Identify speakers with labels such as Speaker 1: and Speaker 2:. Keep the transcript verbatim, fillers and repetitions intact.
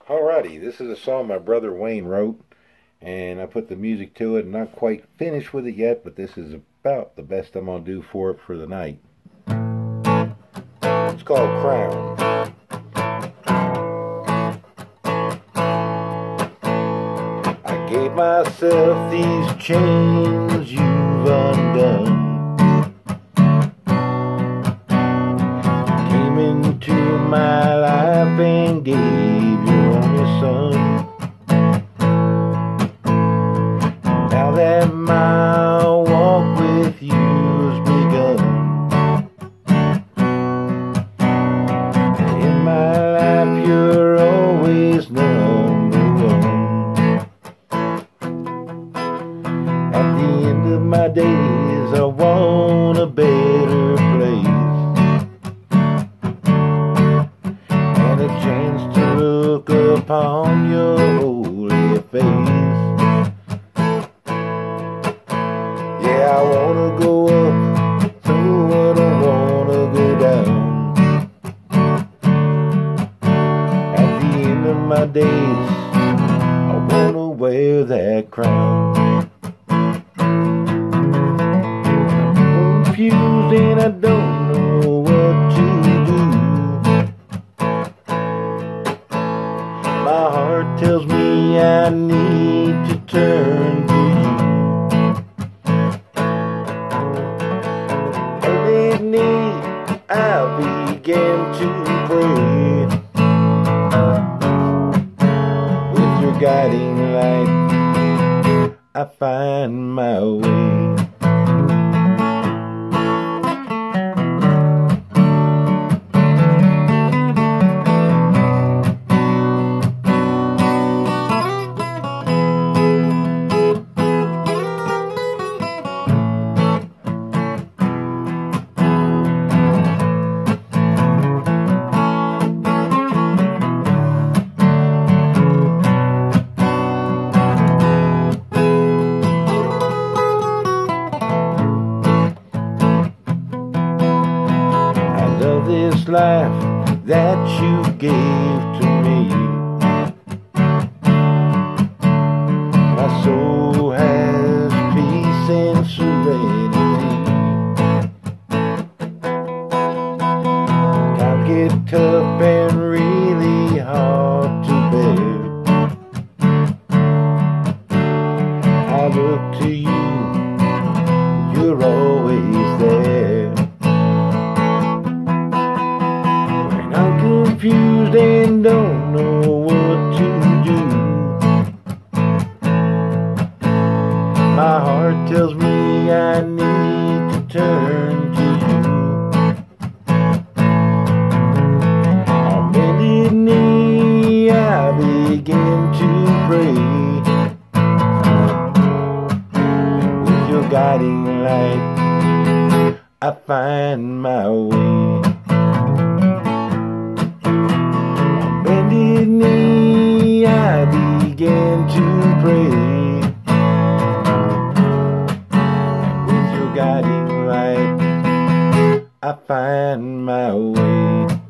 Speaker 1: Alrighty, this is a song my brother Wayne wrote, and I put the music to it. I'm not quite finished with it yet, but this is about the best I'm going to do for it for the night. It's called Crown. I gave myself these chains you've undone. Came into my life and gave your only son. Now that my walk with you's begun, in my life you're always number one. At the end of my days I want a better place, and a chance to look upon your holy face. Yeah, I wanna go up, so I don't wanna go down. At the end of my days, I wanna wear that crown. I'm confused and I don't know what to do. My heart tells me I need to turn to you. I began to pray. With your guiding light, I find my way. This life that you gave to me, my soul has peace and serenity. Times get tough and really hard to bear. I look to you, you're always there. Confused and don't know what to do. My heart tells me I need to turn to you. On bended knee I begin to pray. With your guiding light I find my way. Bended knee, I began to pray. With your guiding light, I find my way.